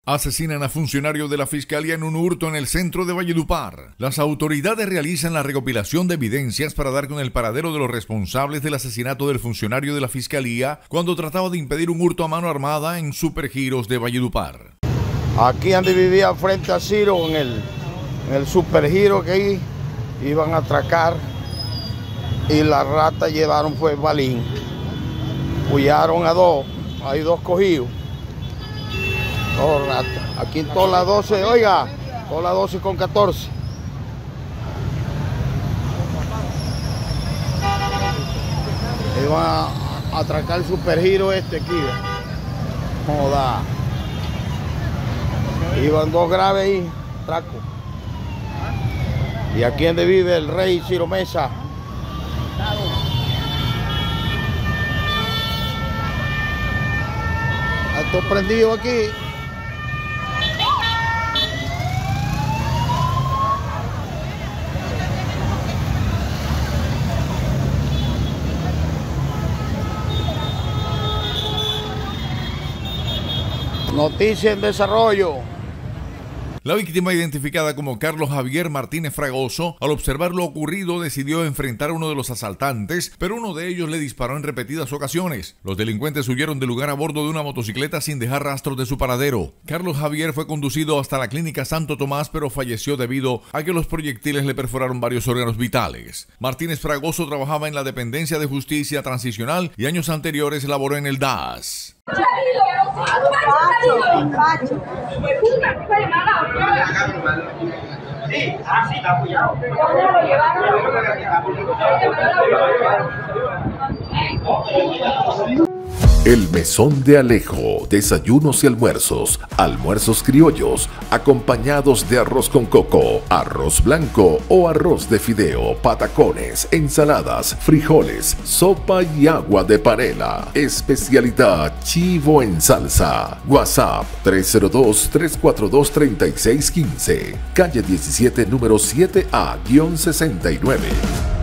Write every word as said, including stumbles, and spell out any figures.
Asesinan a funcionario de la Fiscalía en un hurto en el centro de Valledupar. Las autoridades realizan la recopilación de evidencias para dar con el paradero de los responsables del asesinato del funcionario de la Fiscalía cuando trataba de impedir un hurto a mano armada en Supergiros de Valledupar. Aquí donde vivía frente a Ciro, en el, en el Supergiro que ahí iban a atracar y la rata llevaron fue balín. Huyaron a dos, hay dos cogidos. Dos ratas. Aquí en todas las doce, oiga, todas las doce con catorce. Iban a, a atracar el Supergiro este aquí. Joda. Iban dos graves ahí, traco. Y aquí donde vive el rey Ciro Mesa. Esto prendido aquí. Noticia en desarrollo. La víctima, identificada como Carlos Javier Martínez Fragoso, al observar lo ocurrido decidió enfrentar a uno de los asaltantes, pero uno de ellos le disparó en repetidas ocasiones. Los delincuentes huyeron del lugar a bordo de una motocicleta sin dejar rastros de su paradero. Carlos Javier fue conducido hasta la clínica Santo Tomás, pero falleció debido a que los proyectiles le perforaron varios órganos vitales. Martínez Fragoso trabajaba en la Dependencia de Justicia Transicional y años anteriores laboró en el D A S. El Mesón de Alejo, desayunos y almuerzos, almuerzos criollos, acompañados de arroz con coco, arroz blanco o arroz de fideo, patacones, ensaladas, frijoles, sopa y agua de panela. Especialidad chivo en salsa. WhatsApp tres cero dos, tres cuatro dos, tres seis uno cinco, calle diecisiete, número siete A sesenta y nueve.